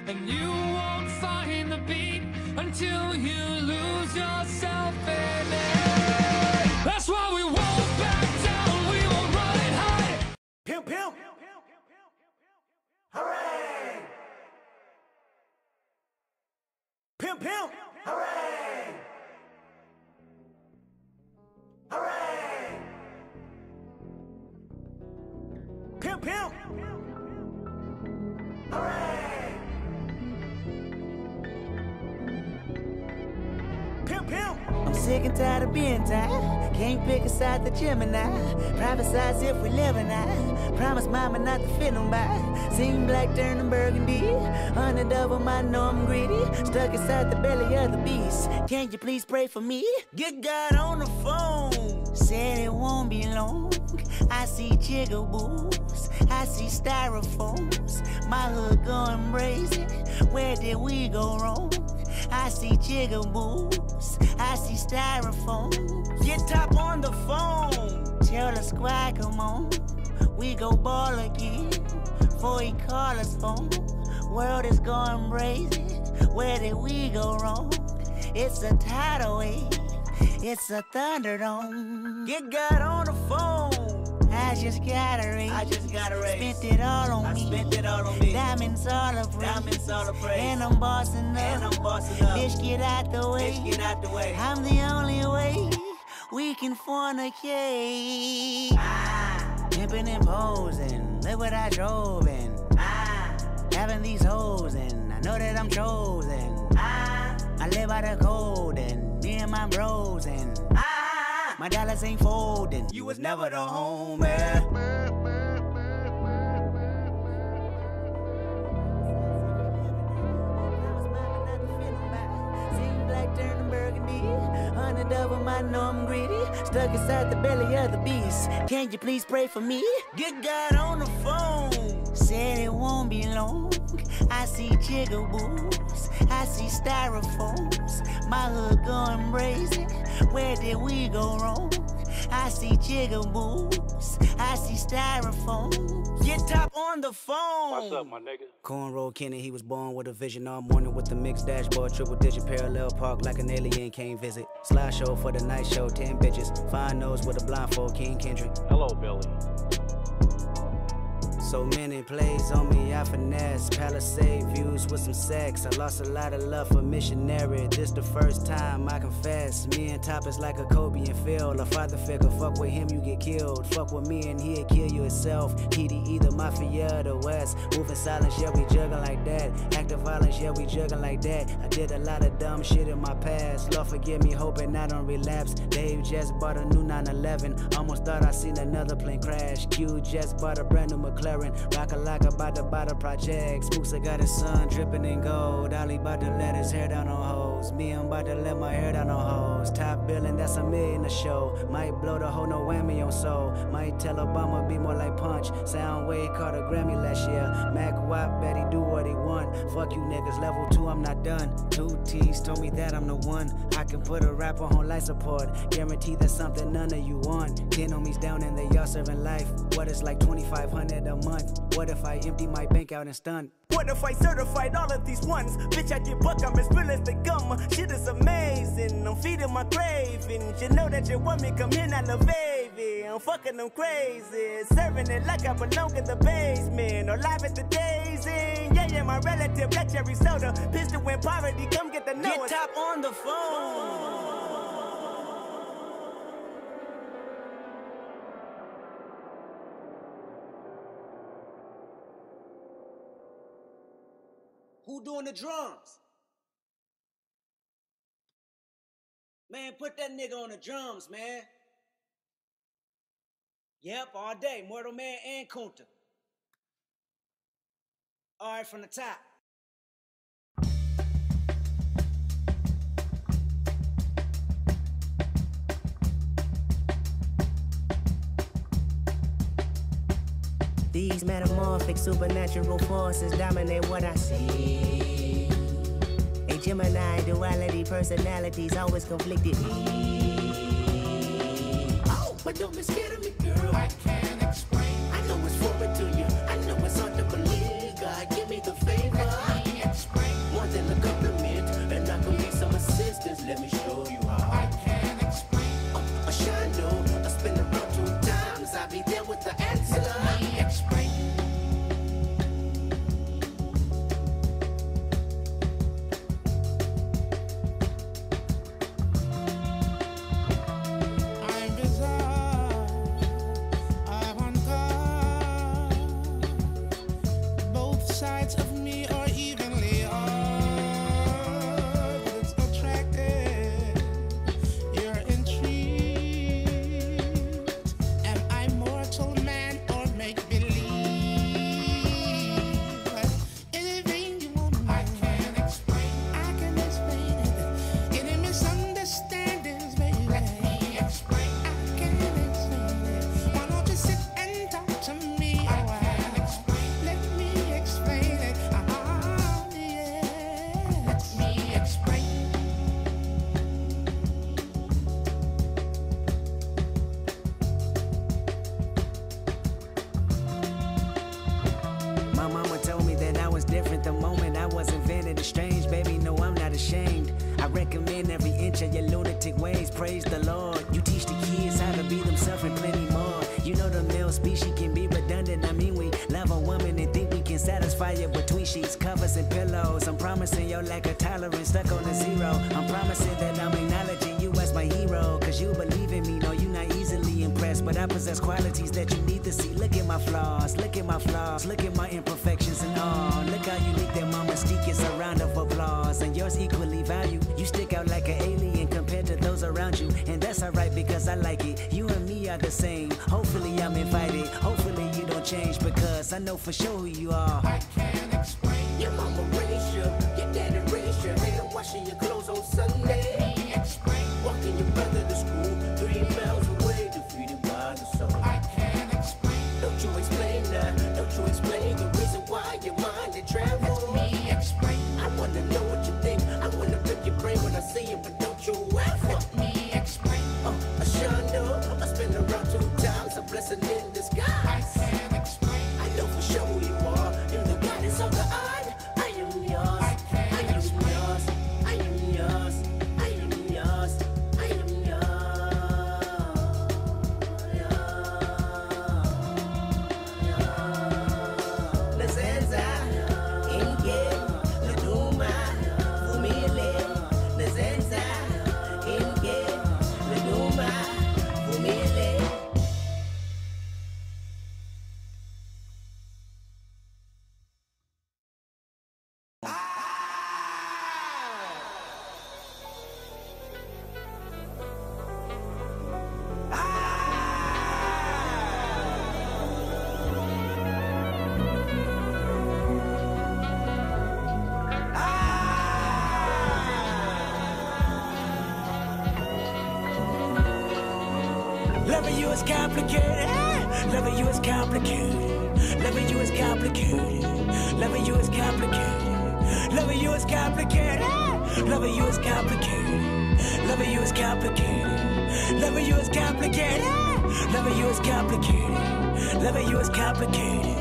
and you won't find the beat until you lose yourself in it. That's why we won't back down, we won't run and hide. Pimp, pimp. Hooray! Pimp, pimp. Hooray! Hooray! Pimp, pimp. Hooray! Pimp, pimp. I'm sick and tired of being tired. Can't pick a side the Gemini. Prophesize if we live or not. Promise mama not to fit nobody. Seen black turning burgundy. On the double, I know I'm greedy. Stuck inside the belly of the beast. Can you please pray for me? Get God on the phone. Said it won't be long. I see jigaboos. I see styrofoams. My hood going brazen. Where did we go wrong? I see jigaboos. I see styrofoam. Get top on the phone. Tell the squad, come on. We go ball again. Before he call us home. World is going brazen. Where did we go wrong? It's a tidal wave. It's a thunderdome. Get God on the phone. I just got a raise. Spent it all on me. Diamonds all a praise. And I'm bossing up. Bitch, get out the way. I'm the only way we can fornicate. Pimping and posing. Look what I drove in. Having these hoes and I know that I'm chosen. I live by the code and me and my bros and my dollars ain't folding. You was never the homie. On the double, I know I'm greedy. Stuck inside the belly of the beast. Can you please pray for me? Get God on the phone. Said it won't be long. I see jigaboos. I see styrofoams. My hood going brazen. Where did we go wrong? I see jigaboos. I see styrofoam. Get top on the phone. What's up, my nigga? Cornrow Kenny, he was born with a vision all morning with the mixed dashboard, triple digit parallel park like an alien came visit. Slideshow for the night show, 10 bitches. Fine nose with a blindfold, King Kendrick. Hello, Billy. So many plays on me, I finesse. Palisade views with some sex. I lost a lot of love for missionary. This the first time I confess. Me and Top is like a Kobe and Phil. A father figure, fuck with him, you get killed. Fuck with me and he'll kill you himself. TD either Mafia or the West. Moving silence, yeah, we juggle like that. Active violence, yeah, we juggle like that. I did a lot of dumb shit in my past. Lord forgive me, hoping I don't relapse. Dave just bought a new 911. Almost thought I seen another plane crash. Q just bought a brand new McLaren. Rock a lock about to buy the project. Spooks got his son dripping in gold. Ollie about to let his hair down on hoes. Me, I'm about to let my hair down on hoes. Top billing, that's $1 million a show. Might blow the whole no whammy on soul. Might tell Obama be more like Punch. Soundwave caught a Grammy last year. Mac Wap bet he do what he want. Fuck you niggas, level 2, I'm not done. 2 T's told me that I'm the one. I can put a rapper on life support. Guarantee that's something none of you want. 10 homies down and they all serving life. What it's like 2,500 a month. What if I empty my bank out and stunt? What if I certified all of these ones? Bitch, I get buck, I'm as real as they come. Shit is amazing, I'm feeding my cravings. You know that you want me, come here, not the baby. I'm fucking them crazy. Serving it like I belong in the basement. Or live at the Daisy. Yeah, my relative, black cherry soda. Pistol when poverty, come get the note. Get top on the phone. Who doing the drums? Man, put that nigga on the drums, man. Yep, all day. Mortal Man and Kunta. All right, from the top. These metamorphic supernatural forces dominate what I see. A Gemini duality, personalities always conflicted. Oh, but don't be scared of me, girl. I can't explain. I know it's foreign to you. I know it's hard to believe. God, give me the favor. different the moment I was invented. It's strange, baby, no, I'm not ashamed. I recommend every inch of your lunatic ways. Praise the Lord. You teach the kids how to be themselves and plenty more. You know the male species can be redundant. I mean, we love a woman and think we can satisfy you between sheets, covers, and pillows. I'm promising your lack of tolerance stuck on a zero. I'm promising that I'm acknowledging you as my hero. Cause you believe in me, no, you not easily impressed. But I possess qualities that you need to see. Look at my flaws, look at my flaws, look at my imperfections and all. Look how unique that my mystique is, a round of applause. And yours equally valued. You stick out like an alien compared to those around you. And that's alright because I like it. You and me are the same. Hopefully I'm invited. Hopefully you don't change because I know for sure who you are. I can't explain. Your mama raised you, your daddy raised you. Ain't no washing your clothes on Sunday. Let me explain. Walking your brother to school 3 miles away, defeated by the sun. I can't explain. Don't you explain that? Don't you explain the reason why your mind is travel? Let me explain. I wanna know what you think. I wanna rip your brain when I see it, but don't you ever. Let me explain. I sure know. I spend around 2 times, a blessing in disguise. I can't explain. I know for sure who you are. You're the goddess of the eye. I am yours. I am yours. I am yours. I am yours. I am yours. Licenza, inge, leduma, umile. Licenza, inge, leduma, umile. Loving you is complicated. Loving you is complicated. Loving you is complicated. Loving you is complicated. Loving you is complicated. Loving you is complicated. Loving you is complicated. Loving you is complicated. Loving you is complicated. Loving you is complicated.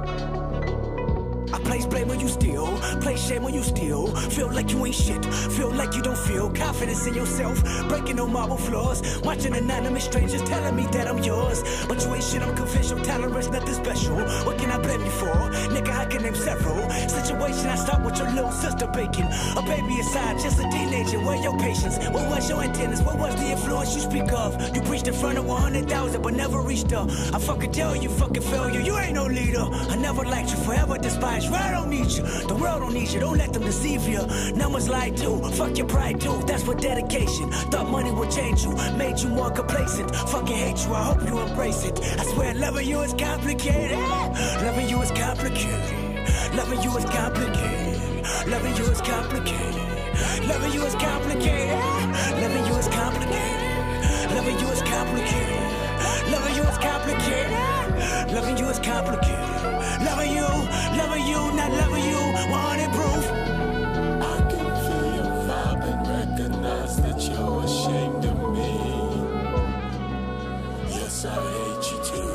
I place blame when you steal, place shame when you steal. Feel like you ain't shit, feel like you don't feel confidence in yourself, breaking no marble floors. Watching anonymous strangers telling me that I'm yours, but you ain't shit, I'm convinced your tolerance nothing special. What can I blame you for? Nigga, I can name several situation. I start with your little sister baking a baby aside, just a teenager. Where your patience? What was your antennas? What was the influence you speak of? You preached in front of 100,000 but never reached her. I fucking tell you, fucking failure, you ain't no leader. I never liked you, forever despised you. I don't need you, the world don't need you. Don't let them deceive you. Numbers lie too, fuck your pride too. That's what dedication. Thought money would change you, made you more complacent. Fucking hate you, I hope you embrace it. I swear loving you is complicated. Loving you is complicated. Loving you is complicated. Loving you is complicated. Loving you is complicated. Loving you is complicated. Loving you is complicated. Loving you is complicated. Loving you is complicated. Loving you, not loving you. 100 proof. I can feel your vibe and recognize that you're ashamed of me. Yes, I hate you too.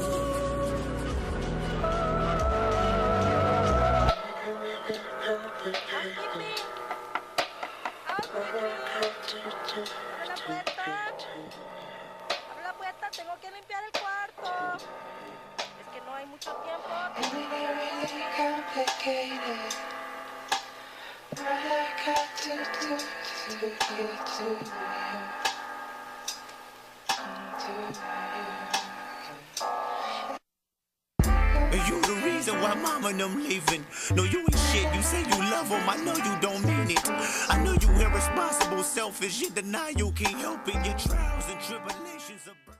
Abre la puerta, tengo que limpiar el cuarto. Es que no hay mucho tiempo. You the reason why mama and them leaving. No, you ain't shit. You say you love them, I know you don't mean it. I know you irresponsible, selfish, you deny you can't help it. Your trials and tribulations are